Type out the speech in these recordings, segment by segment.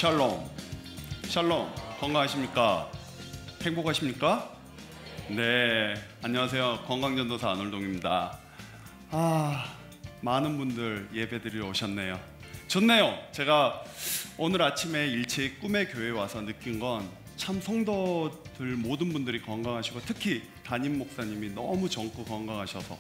샬롬, 샬롬. 건강하십니까? 행복하십니까? 네, 안녕하세요. 건강전도사 안월동입니다. 많은 분들 예배드리러 오셨네요. 좋네요. 제가 오늘 아침에 일찍 꿈의 교회에 와서 느낀 건 참 성도들 모든 분들이 건강하시고 특히 담임 목사님이 너무 젊고 건강하셔서,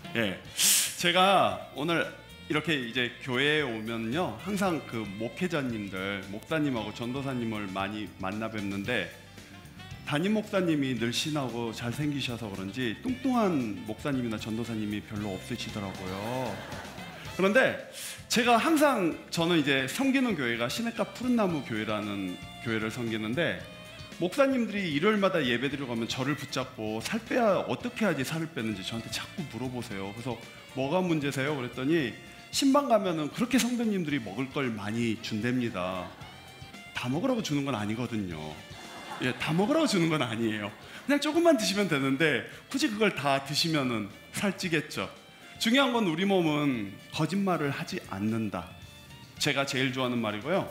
제가 오늘 이렇게 이제 교회에 오면요 항상 그 목회자님들, 목사님하고 전도사님을 많이 만나 뵙는데 담임 목사님이 늘씬하고 잘생기셔서 그런지 뚱뚱한 목사님이나 전도사님이 별로 없으시더라고요. 그런데 제가 항상 저는 이제 섬기는 교회가 시냇가 푸른나무 교회라는 교회를 섬기는데, 목사님들이 일요일마다 예배드리러 가면 저를 붙잡고 살 빼야 어떻게 해야지 살을 빼는지 저한테 자꾸 물어보세요. 그래서 뭐가 문제세요? 그랬더니 신방 가면은 그렇게 성도님들이 먹을 걸 많이 준답니다. 다 먹으라고 주는 건 아니거든요. 다 먹으라고 주는 건 아니에요. 그냥 조금만 드시면 되는데 굳이 그걸 다 드시면은 살찌겠죠. 중요한 건 우리 몸은 거짓말을 하지 않는다. 제가 제일 좋아하는 말이고요.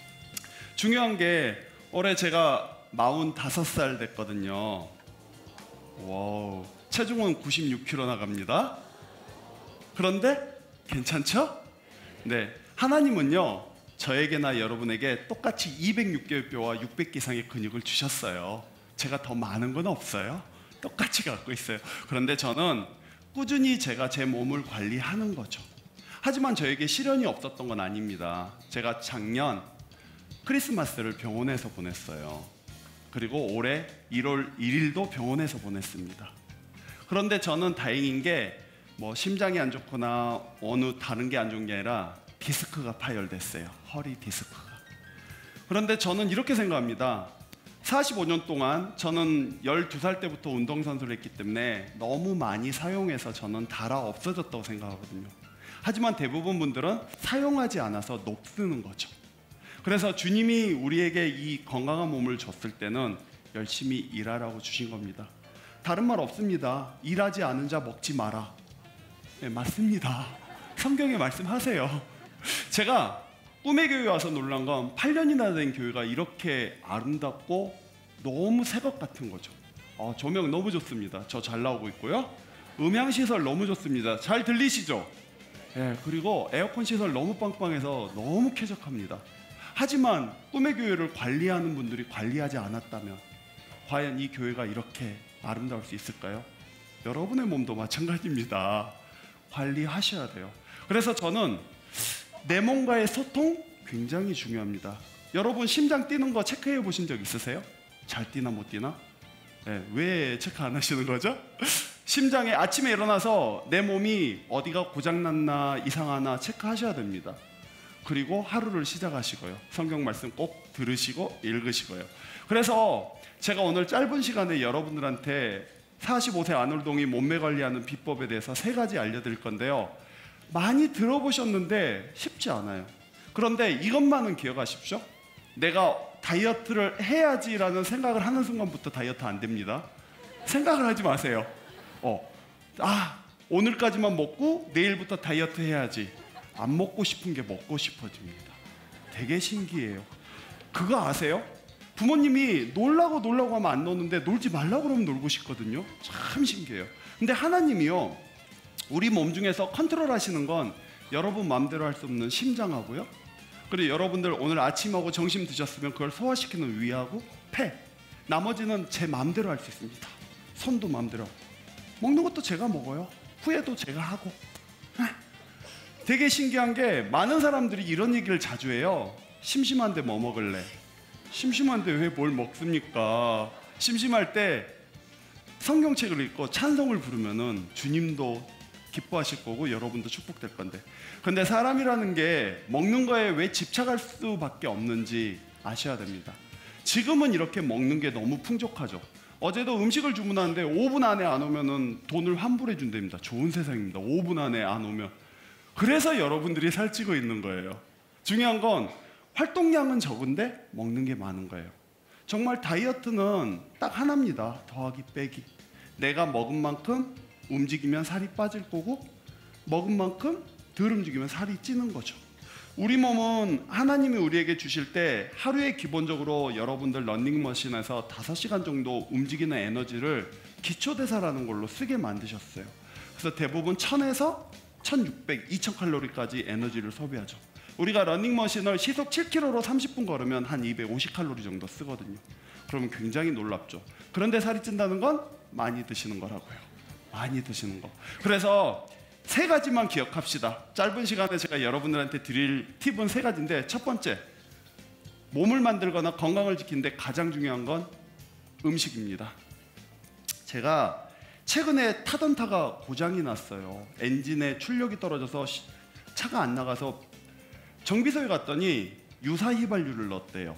중요한 게 올해 제가 45살 됐거든요. 와우, 체중은 96kg 나갑니다. 그런데 괜찮죠? 네, 하나님은요 저에게나 여러분에게 똑같이 206개의 뼈와 600개 이상의 근육을 주셨어요. 제가 더 많은 건 없어요. 똑같이 갖고 있어요. 그런데 저는 꾸준히 제가 제 몸을 관리하는 거죠. 하지만 저에게 시련이 없었던 건 아닙니다. 제가 작년 크리스마스를 병원에서 보냈어요. 그리고 올해 1월 1일도 병원에서 보냈습니다. 그런데 저는 다행인 게 뭐 심장이 안 좋거나 어느 다른 게 안 좋은 게 아니라 디스크가 파열됐어요. 허리 디스크가. 그런데 저는 이렇게 생각합니다. 45년 동안 저는 12살 때부터 운동선수를 했기 때문에 너무 많이 사용해서 저는 닳아 없어졌다고 생각하거든요. 하지만 대부분 분들은 사용하지 않아서 녹쓰는 거죠. 그래서 주님이 우리에게 이 건강한 몸을 줬을 때는 열심히 일하라고 주신 겁니다. 다른 말 없습니다. 일하지 않은 자 먹지 마라. 네, 맞습니다. 성경에 말씀하세요. 제가 꿈의 교회에 와서 놀란 건 8년이나 된 교회가 이렇게 아름답고 너무 새 것 같은 거죠. 조명 너무 좋습니다. 저 잘 나오고 있고요. 음향시설 너무 좋습니다. 잘 들리시죠? 그리고 에어컨 시설 너무 빵빵해서 너무 쾌적합니다. 하지만 꿈의 교회를 관리하는 분들이 관리하지 않았다면 과연 이 교회가 이렇게 아름다울 수 있을까요? 여러분의 몸도 마찬가지입니다. 관리하셔야 돼요. 그래서 저는 내 몸과의 소통 굉장히 중요합니다. 여러분 심장 뛰는 거 체크해 보신 적 있으세요? 잘 뛰나 못 뛰나? 왜 체크 안 하시는 거죠? 심장에 아침에 일어나서 내 몸이 어디가 고장났나 이상하나 체크하셔야 됩니다. 그리고 하루를 시작하시고요. 성경 말씀 꼭 들으시고 읽으시고요. 그래서 제가 오늘 짧은 시간에 여러분들한테 45세 안월동이 몸매 관리하는 비법에 대해서 3가지 알려드릴 건데요. 많이 들어보셨는데 쉽지 않아요. 그런데 이것만은 기억하십시오. 내가 다이어트를 해야지라는 생각을 하는 순간부터 다이어트 안 됩니다. 생각을 하지 마세요. 오늘까지만 먹고 내일부터 다이어트 해야지. 안 먹고 싶은 게 먹고 싶어집니다. 되게 신기해요. 그거 아세요? 부모님이 놀라고 하면 안 노는데 놀지 말라고 그러면 놀고 싶거든요. 참 신기해요. 근데 하나님이요 우리 몸 중에서 컨트롤 하시는 건 여러분 마음대로 할 수 없는 심장하고요, 그리고 여러분들 오늘 아침하고 점심 드셨으면 그걸 소화시키는 위하고 폐, 나머지는 제 마음대로 할 수 있습니다. 손도 마음대로, 먹는 것도 제가 먹어요. 후회도 제가 하고. 되게 신기한 게 많은 사람들이 이런 얘기를 자주 해요. 심심한데 뭐 먹을래? 심심한데 왜 뭘 먹습니까? 심심할 때 성경책을 읽고 찬송을 부르면은 주님도 기뻐하실 거고 여러분도 축복될 건데, 근데 사람이라는 게 먹는 거에 왜 집착할 수밖에 없는지 아셔야 됩니다. 지금은 이렇게 먹는 게 너무 풍족하죠. 어제도 음식을 주문하는데 5분 안에 안 오면은 돈을 환불해 준답니다. 좋은 세상입니다. 5분 안에 안 오면. 그래서 여러분들이 살찌고 있는 거예요. 중요한 건 활동량은 적은데 먹는 게 많은 거예요. 정말 다이어트는 딱 하나입니다. 더하기 빼기. 내가 먹은 만큼 움직이면 살이 빠질 거고 먹은 만큼 덜 움직이면 살이 찌는 거죠. 우리 몸은 하나님이 우리에게 주실 때 하루에 기본적으로 여러분들 러닝머신에서 5시간 정도 움직이는 에너지를 기초대사라는 걸로 쓰게 만드셨어요. 그래서 대부분 1000에서 1600, 2000칼로리까지 에너지를 소비하죠. 우리가 러닝머신을 시속 7km로 30분 걸으면 한 250칼로리 정도 쓰거든요. 그러면 굉장히 놀랍죠. 그런데 살이 찐다는 건 많이 드시는 거라고요. 많이 드시는 거. 그래서 3가지만 기억합시다. 짧은 시간에 제가 여러분들한테 드릴 팁은 3가지인데, 첫 번째, 몸을 만들거나 건강을 지키는데 가장 중요한 건 음식입니다. 제가 최근에 타던 차가 고장이 났어요. 엔진에 출력이 떨어져서 차가 안 나가서 정비소에 갔더니 유사 휘발유를 넣었대요.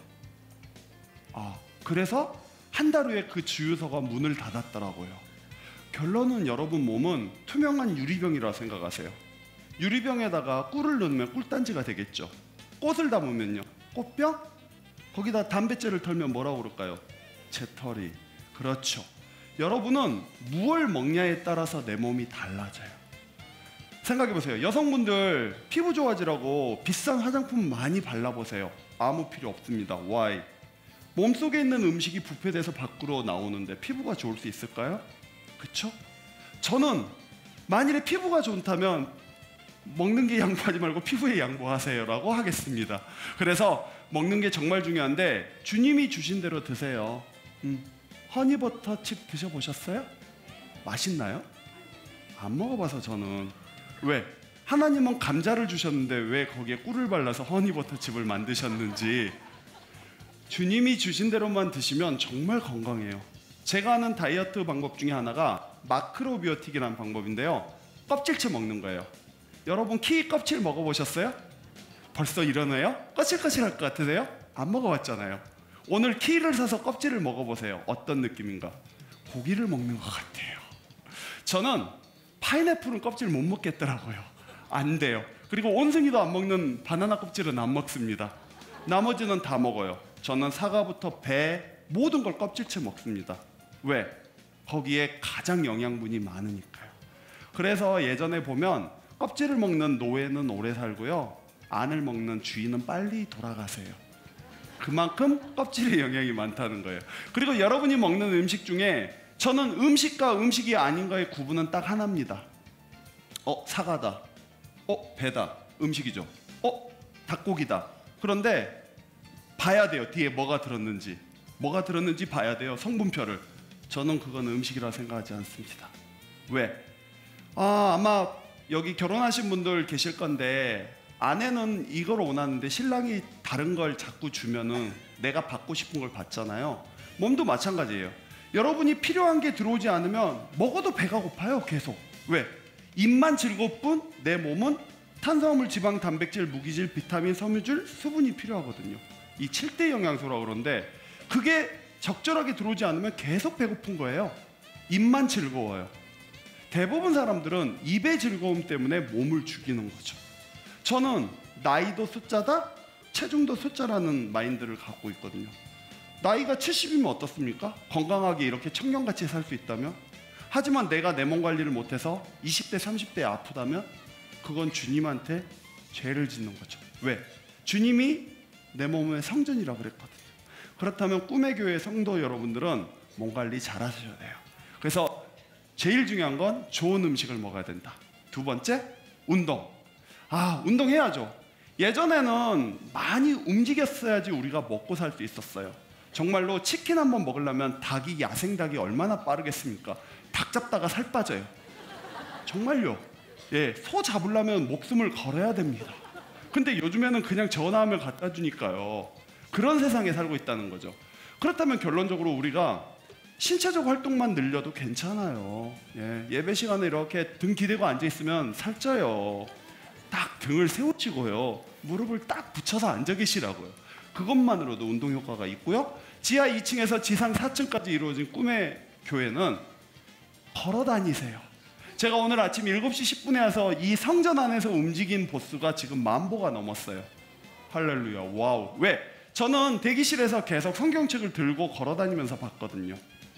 그래서 한 달 후에 그 주유소가 문을 닫았더라고요. 결론은 여러분 몸은 투명한 유리병이라 생각하세요. 유리병에다가 꿀을 넣으면 꿀단지가 되겠죠. 꽃을 담으면요, 꽃병? 거기다 담뱃재를 털면 뭐라고 그럴까요? 재털이. 그렇죠. 여러분은 무엇을 먹냐에 따라서 내 몸이 달라져요. 생각해보세요. 여성분들 피부 좋아지라고 비싼 화장품 많이 발라보세요. 아무 필요 없습니다. Why? 몸속에 있는 음식이 부패돼서 밖으로 나오는데 피부가 좋을 수 있을까요? 그쵸? 저는 만일에 피부가 좋다면 먹는 게 양보하지 말고 피부에 양보하세요 라고 하겠습니다. 그래서 먹는 게 정말 중요한데 주님이 주신 대로 드세요. 허니버터칩 드셔보셨어요? 맛있나요? 안 먹어봐서 저는. 왜? 하나님은 감자를 주셨는데 왜 거기에 꿀을 발라서 허니버터칩을 만드셨는지. 주님이 주신 대로만 드시면 정말 건강해요. 제가 아는 다이어트 방법 중에 하나가 마크로비오틱이라는 방법인데요, 껍질째 먹는 거예요. 여러분 키 껍질 먹어보셨어요? 벌써 이러네요? 거칠거칠할 것 같으세요? 안 먹어봤잖아요. 오늘 키를 사서 껍질을 먹어보세요. 어떤 느낌인가? 고기를 먹는 것 같아요. 저는 파인애플은 껍질 못 먹겠더라고요. 안 돼요. 그리고 온숭이도 안 먹는 바나나 껍질은 안 먹습니다. 나머지는 다 먹어요. 저는 사과부터 배 모든 걸 껍질째 먹습니다. 왜? 거기에 가장 영양분이 많으니까요. 그래서 예전에 보면 껍질을 먹는 노예는 오래 살고요, 안을 먹는 주인은 빨리 돌아가세요. 그만큼 껍질에 영양이 많다는 거예요. 그리고 여러분이 먹는 음식 중에 저는 음식과 음식이 아닌가의 구분은 딱 하나입니다. 사과다. 배다. 음식이죠. 닭고기다. 그런데 봐야 돼요. 뒤에 뭐가 들었는지. 뭐가 들었는지 봐야 돼요. 성분표를. 저는 그건 음식이라 생각하지 않습니다. 왜? 아마 여기 결혼하신 분들 계실 건데 아내는 이걸 원하는데 신랑이 다른 걸 자꾸 주면은 내가 받고 싶은 걸 받잖아요. 몸도 마찬가지예요. 여러분이 필요한 게 들어오지 않으면 먹어도 배가 고파요. 계속. 왜? 입만 즐거울 뿐 내 몸은 탄수화물, 지방, 단백질, 무기질, 비타민, 섬유질, 수분이 필요하거든요. 이 7대 영양소라고 그러는데 그게 적절하게 들어오지 않으면 계속 배고픈 거예요. 입만 즐거워요. 대부분 사람들은 입의 즐거움 때문에 몸을 죽이는 거죠. 저는 나이도 숫자다, 체중도 숫자라는 마인드를 갖고 있거든요. 나이가 70이면 어떻습니까? 건강하게 이렇게 청년같이 살 수 있다면? 하지만 내가 내 몸 관리를 못해서 20대, 30대에 아프다면 그건 주님한테 죄를 짓는 거죠. 왜? 주님이 내 몸의 성전이라고 그랬거든요. 그렇다면 꿈의 교회 성도 여러분들은 몸 관리 잘 하셔야 돼요. 그래서 제일 중요한 건 좋은 음식을 먹어야 된다. 두 번째, 운동. 운동해야죠. 예전에는 많이 움직였어야지 우리가 먹고 살 수 있었어요. 정말로 치킨 한번 먹으려면 닭이, 야생닭이 얼마나 빠르겠습니까? 닭 잡다가 살 빠져요. 정말요. 소 잡으려면 목숨을 걸어야 됩니다. 근데 요즘에는 그냥 전화하면 갖다 주니까요. 그런 세상에 살고 있다는 거죠. 그렇다면 결론적으로 우리가 신체적 활동만 늘려도 괜찮아요. 예배 시간에 이렇게 등 기대고 앉아있으면 살쪄요. 딱 등을 세우시고요, 무릎을 딱 붙여서 앉아 계시라고요. 그것만으로도 운동 효과가 있고요. 지하 2층에서 지상 4층까지 이루어진 꿈의 교회는 걸어 다니세요. 제가 오늘 아침 7시 10분에 와서 이 성전 안에서 움직인 보수가 지금 10,000보가 넘었어요. 할렐루야. 와우. 왜? 저는 대기실에서 계속 성경책을 들고 걸어 다니면서 봤거든요.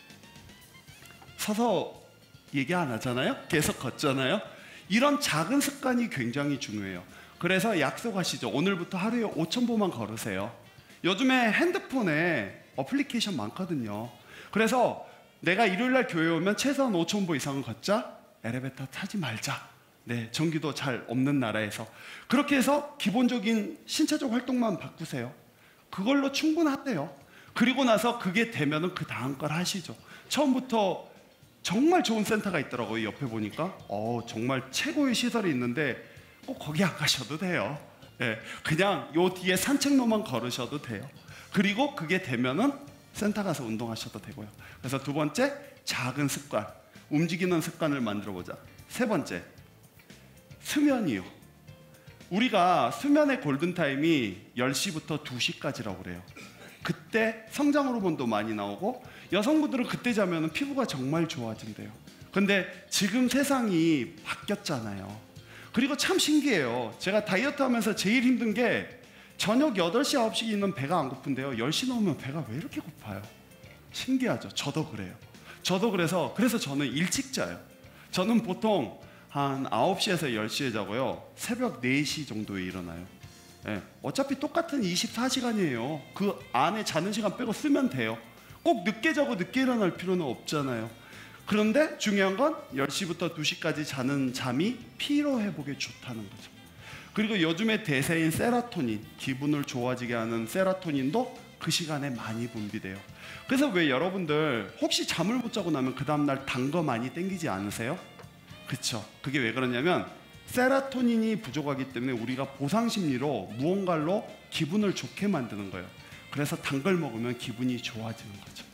서서 얘기 안 하잖아요. 계속 걷잖아요. 이런 작은 습관이 굉장히 중요해요. 그래서 약속하시죠. 오늘부터 하루에 5,000보만 걸으세요. 요즘에 핸드폰에 어플리케이션 많거든요. 그래서 내가 일요일날 교회 오면 최소한 5,000보 이상은 걷자. 엘리베이터 타지 말자. 네, 전기도 잘 없는 나라에서. 그렇게 해서 기본적인 신체적 활동만 바꾸세요. 그걸로 충분하대요. 그리고 나서 그게 되면은 그 다음 걸 하시죠. 처음부터 정말 좋은 센터가 있더라고요. 옆에 보니까 정말 최고의 시설이 있는데 꼭 거기 안 가셔도 돼요. 네, 그냥 요 뒤에 산책로만 걸으셔도 돼요. 그리고 그게 되면은 센터 가서 운동하셔도 되고요. 그래서 두 번째, 작은 습관, 움직이는 습관을 만들어 보자. 세 번째, 수면이요. 우리가 수면의 골든타임이 10시부터 2시까지라고 그래요. 그때 성장 호르몬도 많이 나오고 여성분들은 그때 자면 피부가 정말 좋아진대요. 근데 지금 세상이 바뀌었잖아요. 그리고 참 신기해요. 제가 다이어트 하면서 제일 힘든 게 저녁 8시, 9시는 배가 안 고픈데요. 10시 넘으면 배가 왜 이렇게 고파요? 신기하죠? 저도 그래요. 저도 그래서 저는 일찍 자요. 저는 보통 한 9시에서 10시에 자고요. 새벽 4시 정도에 일어나요. 네, 어차피 똑같은 24시간이에요. 그 안에 자는 시간 빼고 쓰면 돼요. 꼭 늦게 자고 늦게 일어날 필요는 없잖아요. 그런데 중요한 건 10시부터 2시까지 자는 잠이 피로 회복에 좋다는 거죠. 그리고 요즘의 대세인 세로토닌, 기분을 좋아지게 하는 세로토닌도 그 시간에 많이 분비돼요. 그래서 왜 여러분들 혹시 잠을 못 자고 나면 그 다음날 단 거 많이 땡기지 않으세요? 그쵸? 그게 왜 그러냐면 세로토닌이 부족하기 때문에 우리가 보상심리로 무언가로 기분을 좋게 만드는 거예요. 그래서 단 걸 먹으면 기분이 좋아지는 거죠.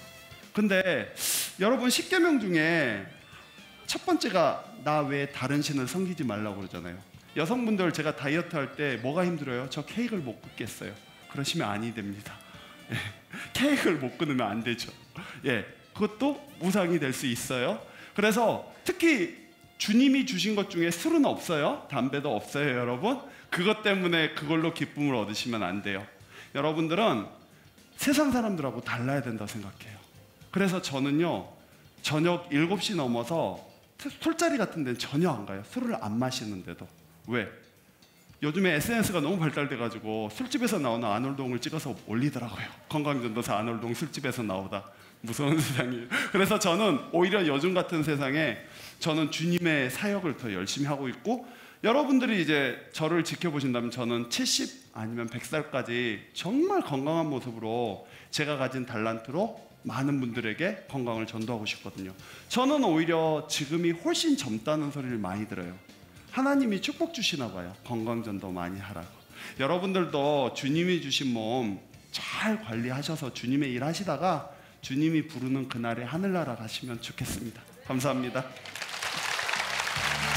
근데 여러분 10계명 중에 첫 번째가 나 왜 다른 신을 섬기지 말라고 그러잖아요. 여성분들 제가 다이어트 할 때 뭐가 힘들어요? 저 케이크를 못 끊겠어요. 그러시면 아니 됩니다. 예, 케이크를 못 끊으면 안 되죠. 예, 그것도 무상이 될 수 있어요. 그래서 특히 주님이 주신 것 중에 술은 없어요. 담배도 없어요, 여러분. 그것 때문에 그걸로 기쁨을 얻으시면 안 돼요. 여러분들은 세상 사람들하고 달라야 된다고 생각해요. 그래서 저는요, 저녁 7시 넘어서 술자리 같은 데는 전혀 안 가요. 술을 안 마시는데도. 왜? 요즘에 SNS가 너무 발달돼가지고 술집에서 나오는 아놀동을 찍어서 올리더라고요. 건강전도사 아놀동 술집에서 나오다. 무서운 세상이에요. 그래서 저는 오히려 요즘 같은 세상에 저는 주님의 사역을 더 열심히 하고 있고, 여러분들이 이제 저를 지켜보신다면 저는 70 아니면 100살까지 정말 건강한 모습으로 제가 가진 달란트로 많은 분들에게 건강을 전도하고 싶거든요. 저는 오히려 지금이 훨씬 젊다는 소리를 많이 들어요. 하나님이 축복 주시나 봐요. 건강 전도 많이 하라고. 여러분들도 주님이 주신 몸 잘 관리하셔서 주님의 일 하시다가 주님이 부르는 그날에 하늘나라 가시면 좋겠습니다. 감사합니다.